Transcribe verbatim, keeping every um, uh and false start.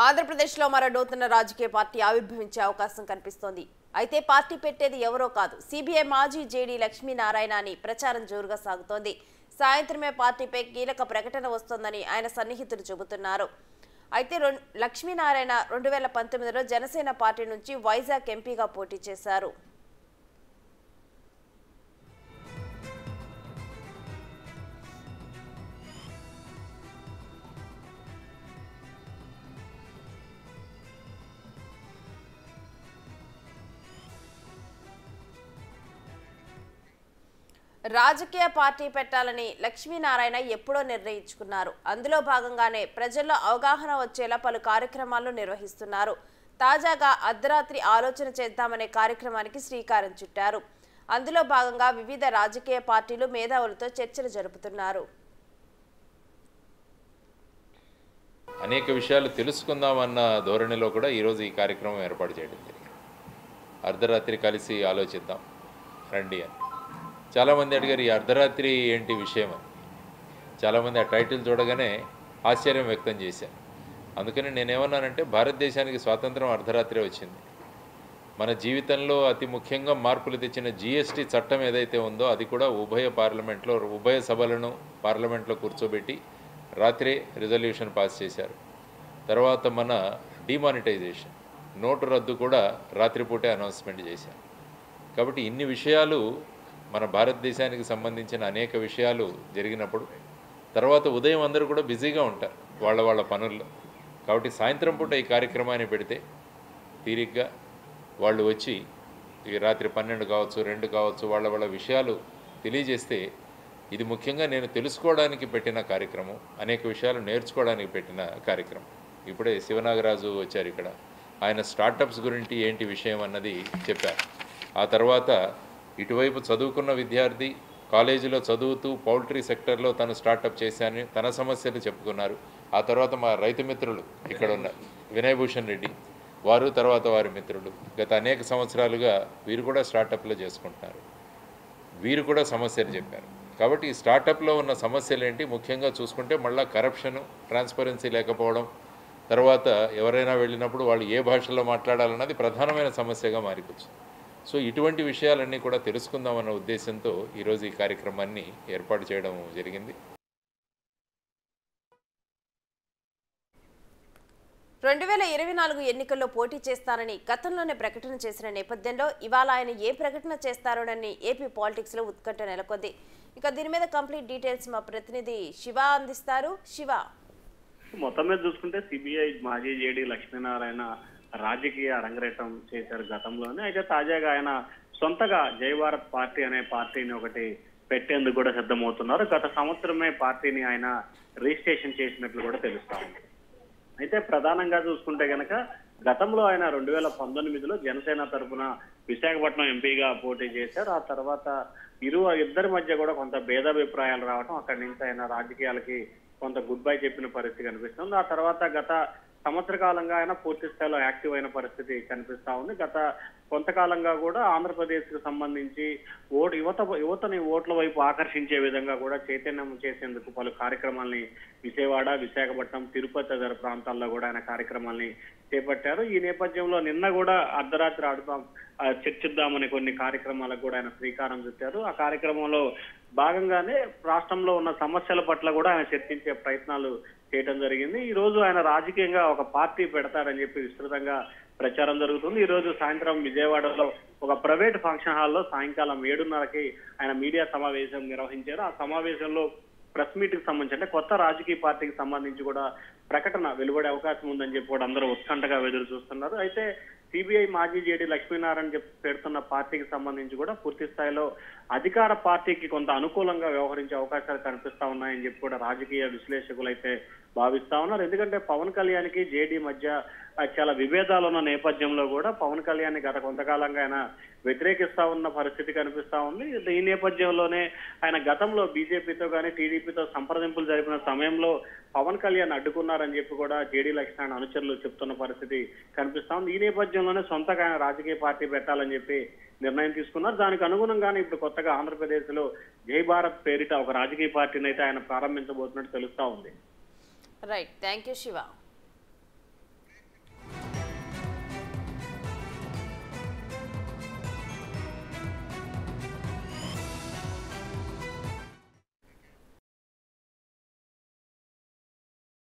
ఆంధ్రప్రదేశ్లో మరో నూతన రాజకీయ పార్టీ ఆవిర్భవించే అవకాశం కనిపిస్తోంది. అయితే పార్టీ పెట్టేది ఎవరో కాదు, సిబిఐ మాజీ జేడీ లక్ష్మీనారాయణ అని ప్రచారం జోరుగా సాగుతోంది. సాయంత్రమే పార్టీపై కీలక ప్రకటన వస్తోందని ఆయన సన్నిహితులు చెబుతున్నారు. అయితే లక్ష్మీనారాయణ రెండు వేల పంతొమ్మిదిలో జనసేన పార్టీ నుంచి వైజాగ్ ఎంపీగా పోటీ చేశారు. రాజకీయ పార్టీ పెట్టాలని లక్ష్మీనారాయణ ఎప్పుడో నిర్ణయించుకున్నారు. అందులో భాగంగానే ప్రజల్లో అవగాహన వచ్చేలా పలు కార్యక్రమాలను నిర్వహిస్తున్నారు. తాజాగా అర్ధరాత్రి ఆలోచన చేద్దామనే కార్యక్రమానికి శ్రీకారం చుట్టారు. అందులో భాగంగా వివిధ రాజకీయ పార్టీలు మేధావులతో చర్చలు జరుపుతున్నారు. అనేక విషయాలు తెలుసుకుందామన్న ధోరణిలో కూడా ఈరోజు ఈ కార్యక్రమం ఏర్పాటు చేయడం జరిగింది. అర్ధరాత్రి కలిసి ఆలోచిద్దాం రండి అని చాలామంది అడిగారు. ఈ అర్ధరాత్రి ఏంటి విషయం అని చాలామంది ఆ టైటిల్ చూడగానే ఆశ్చర్యం వ్యక్తం చేశారు. అందుకని నేనేమన్నానంటే, భారతదేశానికి స్వాతంత్రం అర్ధరాత్రి వచ్చింది. మన జీవితంలో అతి ముఖ్యంగా మార్పులు తెచ్చిన జిఎస్టీ చట్టం ఏదైతే ఉందో అది కూడా ఉభయ పార్లమెంట్లో ఉభయ సభలను పార్లమెంట్లో కూర్చోబెట్టి రాత్రే రిజల్యూషన్ పాస్ చేశారు. తర్వాత మన డిమానిటైజేషన్ నోటు రద్దు కూడా రాత్రిపూటే అనౌన్స్మెంట్ చేశారు. కాబట్టి ఇన్ని విషయాలు మన భారతదేశానికి సంబంధించిన అనేక విషయాలు జరిగినప్పుడు తర్వాత ఉదయం అందరూ కూడా బిజీగా ఉంటారు వాళ్ళ వాళ్ళ పనుల్లో. కాబట్టి సాయంత్రం పూట ఈ కార్యక్రమాన్ని పెడితే తీరిగ్గా వాళ్ళు వచ్చి ఈ రాత్రి పన్నెండు కావచ్చు రెండు కావచ్చు వాళ్ళ వాళ్ళ విషయాలు తెలియజేస్తే ఇది ముఖ్యంగా నేను తెలుసుకోవడానికి పెట్టిన కార్యక్రమం, అనేక విషయాలు నేర్చుకోవడానికి పెట్టిన కార్యక్రమం. ఇప్పుడే శివనాగరాజు వచ్చారు ఇక్కడ, ఆయన స్టార్టప్స్ గురించి ఏంటి విషయం అన్నది చెప్పారు. ఆ తర్వాత ఇటువైపు చదువుకున్న విద్యార్థి కాలేజీలో చదువుతూ పౌల్ట్రీ సెక్టర్లో తను స్టార్టప్ చేశాను, తన సమస్యలు చెప్పుకున్నారు. ఆ తర్వాత మా రైతు మిత్రులు ఇక్కడ ఉన్నారు, వినయ్ భూషణ్ రెడ్డి వారు, తర్వాత వారి మిత్రులు గత అనేక సంవత్సరాలుగా వీరు కూడా స్టార్టప్లో చేసుకుంటున్నారు. వీరు కూడా సమస్యలు చెప్పారు. కాబట్టి ఈ స్టార్టప్లో ఉన్న సమస్యలు ఏంటి ముఖ్యంగా చూసుకుంటే మళ్ళీ కరప్షను, ట్రాన్స్పరెన్సీ లేకపోవడం, తర్వాత ఎవరైనా వెళ్ళినప్పుడు వాళ్ళు ఏ భాషలో మాట్లాడాలన్నది ప్రధానమైన సమస్యగా మారిపోవచ్చు. సో ఇటువంటి విషయాలన్నీ కూడా తెలుసుకుందామన్న ఉద్దేశంతో ఈరోజు ఈ కార్యక్రమాన్ని ఏర్పాటు చేయడం జరిగింది. రెండు వేల ఇరవై నాలుగు ఎన్నికల్లో పోటీ చేస్తానని గతంలోనే ప్రకటన చేసిన నేపథ్యంలో ఇవాళ ఆయన ఏ ప్రకటన చేస్తారోనని ఏపీ పాలిటిక్స్ లో ఉత్కంఠ నెలకొంది. ఇక దీని మీద కంప్లీట్ డీటెయిల్స్ మా ప్రతినిధి శివ అందిస్తారు. శివ, మొత్తం మీద చూసుకుంటే సిబిఐ మాజీ జేడీ లక్ష్మీనారాయణ రాజకీయ అరంగేటం చేశారు గతంలోనే. అయితే తాజాగా ఆయన సొంతగా జై భారత్ పార్టీ అనే పార్టీని ఒకటి పెట్టేందుకు కూడా సిద్ధమవుతున్నారు. గత సంవత్సరమే పార్టీని ఆయన రిజిస్ట్రేషన్ చేసినట్లు కూడా తెలుస్తా ఉంది. అయితే ప్రధానంగా చూసుకుంటే గనక గతంలో ఆయన రెండు వేల పంతొమ్మిదిలో జనసేన తరఫున విశాఖపట్నం ఎంపీగా పోటీ చేశారు. ఆ తర్వాత ఇరు ఇద్దరి మధ్య కూడా కొంత భేదాభిప్రాయాలు రావడం, అక్కడి నుంచి ఆయన రాజకీయాలకి కొంత గుడ్ బై చెప్పిన పరిస్థితి కనిపిస్తుంది. ఆ తర్వాత గత సంవత్సర కాలంగా ఆయన పూర్తి స్థాయిలో యాక్టివ్ అయిన పరిస్థితి కనిపిస్తా ఉంది. గత కొంతకాలంగా కూడా ఆంధ్రప్రదేశ్ కు సంబంధించి ఓటు యువత యువతని ఓట్ల వైపు ఆకర్షించే విధంగా కూడా చైతన్యం చేసేందుకు పలు కార్యక్రమాల్ని విజయవాడ, విశాఖపట్నం, తిరుపతి తదితర ప్రాంతాల్లో కూడా ఆయన కార్యక్రమాల్ని చేపట్టారు. ఈ నేపథ్యంలో నిన్న కూడా అర్ధరాత్రి ఆడుతాం చర్చిద్దామని కొన్ని కార్యక్రమాలకు కూడా ఆయన శ్రీకారం చుట్టారు. ఆ కార్యక్రమంలో భాగంగానే రాష్ట్రంలో ఉన్న సమస్యల పట్ల కూడా ఆయన చర్చించే ప్రయత్నాలు చేయడం జరిగింది. ఈ రోజు ఆయన రాజకీయంగా ఒక పార్టీ పెడతారని చెప్పి విస్తృతంగా ప్రచారం జరుగుతుంది. ఈ రోజు సాయంత్రం విజయవాడలో ఒక ప్రైవేట్ ఫంక్షన్ హాల్లో సాయంకాలం ఏడున్నరకి ఆయన మీడియా సమావేశం నిర్వహించారు. ఆ సమావేశంలో ప్రెస్ మీట్ కి సంబంధించి అంటే కొత్త రాజకీయ పార్టీకి సంబంధించి కూడా ప్రకటన వెలువడే అవకాశం ఉందని చెప్పి కూడా అందరూ ఉత్కంఠగా ఎదురు చూస్తున్నారు. అయితే సిబిఐ మాజీ జేడీ లక్ష్మీనారాయణ చెప్పి పెడుతున్న పార్టీకి సంబంధించి కూడా పూర్తి స్థాయిలో అధికార పార్టీకి కొంత అనుకూలంగా వ్యవహరించే అవకాశాలు కనిపిస్తా ఉన్నాయని చెప్పి కూడా రాజకీయ విశ్లేషకులు అయితే భావిస్తా ఉన్నారు. ఎందుకంటే పవన్ కళ్యాణ్కి జేడీ మధ్య చాలా విభేదాలు ఉన్న నేపథ్యంలో కూడా పవన్ కళ్యాణ్ గత కొంతకాలంగా ఆయన వ్యతిరేకిస్తా ఉన్న పరిస్థితి కనిపిస్తా ఉంది. ఈ నేపథ్యంలోనే ఆయన గతంలో బీజేపీతో కానీ టీడీపీతో సంప్రదింపులు జరిపిన సమయంలో పవన్ కళ్యాణ్ అడ్డుకున్నారని చెప్పి కూడా జేడీ లక్ష్మీనారాయణ అనుచరులు చెప్తున్న పరిస్థితి కనిపిస్తా ఉంది. ఈ నేపథ్యంలోనే సొంతగా ఆయన రాజకీయ పార్టీ పెట్టాలని చెప్పి నిర్ణయం తీసుకున్నారు. దానికి అనుగుణంగానే ఇప్పుడు కొత్తగా ఆంధ్రప్రదేశ్ లో జై భారత్ పేరిట ఒక రాజకీయ పార్టీని అయితే ఆయన ప్రారంభించబోతున్నట్టు తెలుస్తా ఉంది. Right, thank you Shiva.